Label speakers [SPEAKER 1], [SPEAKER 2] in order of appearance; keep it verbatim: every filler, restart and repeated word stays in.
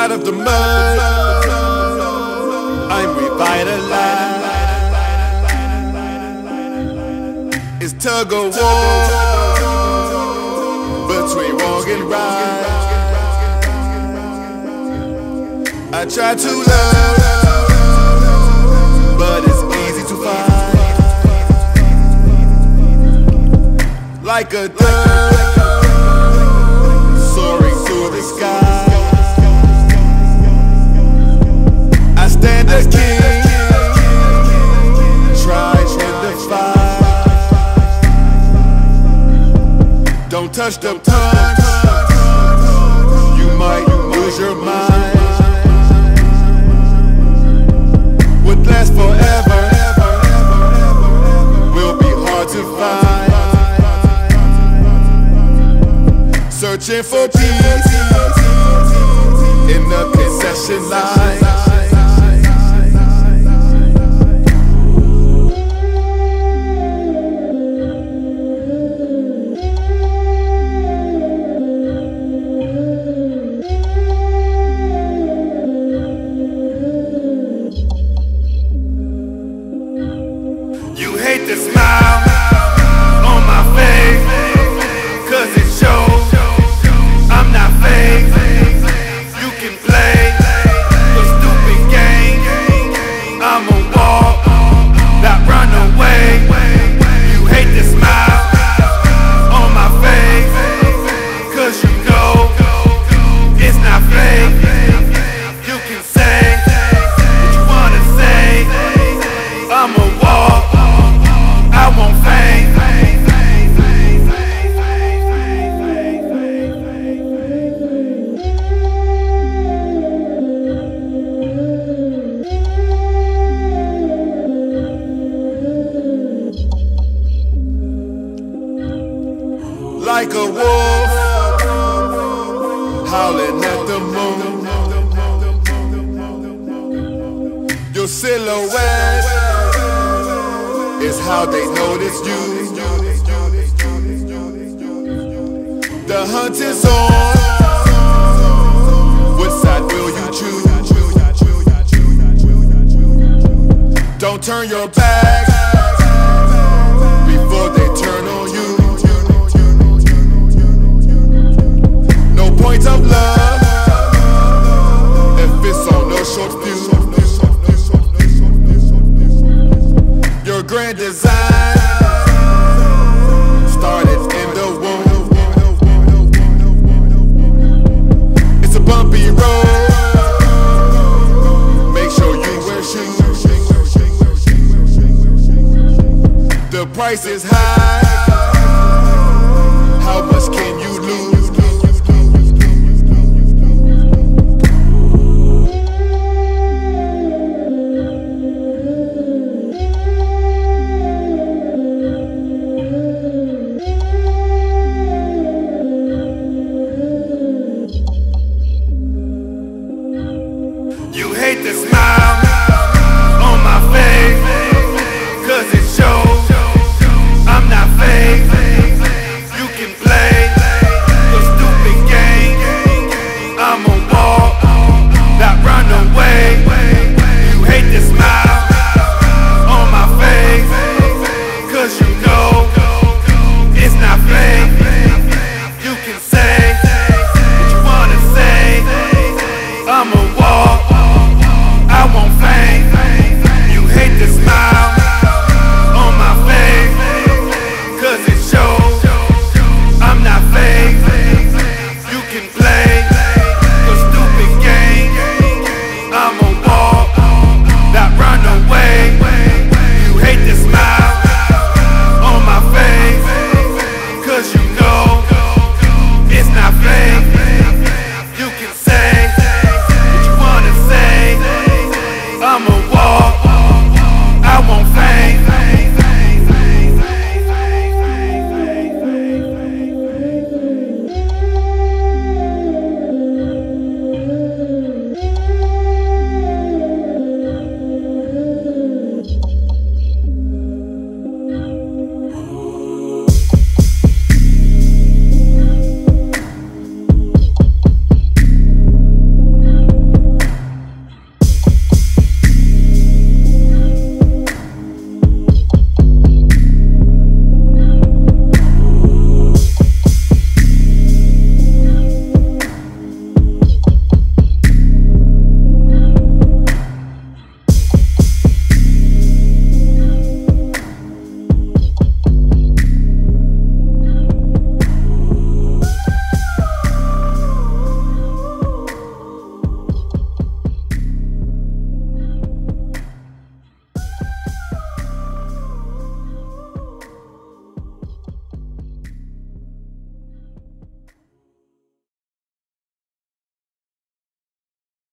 [SPEAKER 1] out of the mud, I'm revitalized. It's tug of war between wrong and right. I try to love, but it's easy to find. Like a dove soaring through the sky, I stand a king, tried and defied. Don't touch the punch, you might lose your mind. What lasts forever will be hard to find. Searching for peace in the concession line. You hate the smile on my face, cause it shows I'm not fake. You can play the stupid game, I'ma walk, not run away. You hate the smile on my face, cause you know it's not fake. You can say what you wanna say, I'ma walk, I won't fade. Like a wolf howling at the moon, your silhouette is how they notice you. The hunt is on, what side will you choose? Don't turn your back before they turn on you. No point of love if it's on a short fuse. Your grand design started in the womb. It's a bumpy road, make sure you wear shoes. The price is high, how much can you